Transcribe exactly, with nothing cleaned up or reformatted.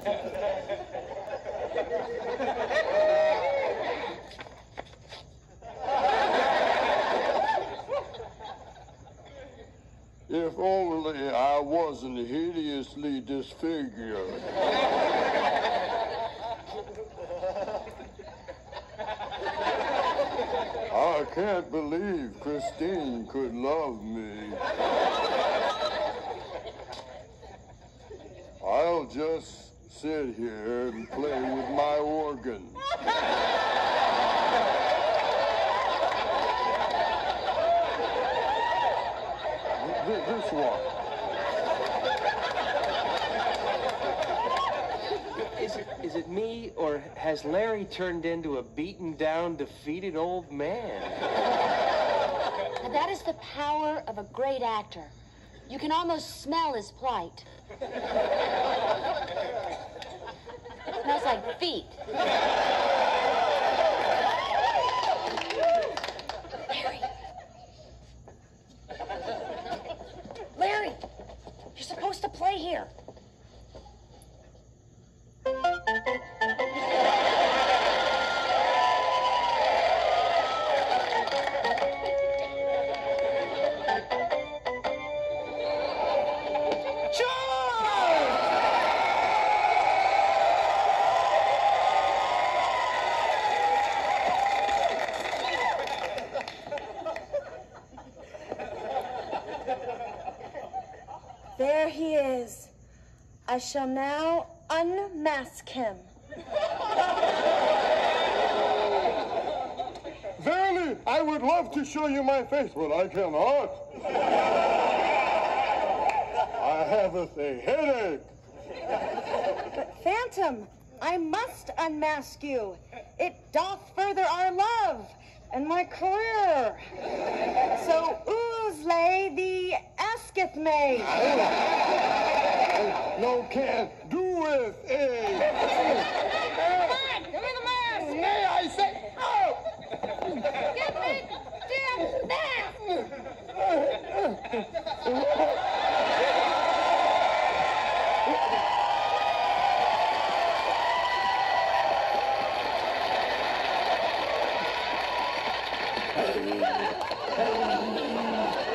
If only I wasn't hideously disfigured. I can't believe Christine could love me. I'll just sit here and play with my organ. This one. Is it, is it me, or has Larry turned into a beaten-down, defeated old man? Now that is the power of a great actor. You can almost smell his plight. Smells like feet. Larry. Larry, you're supposed to play here. There he is. I shall now unmask him. Verily, I would love to show you my face, but I cannot. I have a headache. But Phantom, I must unmask you. It doth further our love and my career. So ooze lay the asketh me. No can't do it. Eh? Come on, give me the mask. Nay, I say, oh! Give me the mask.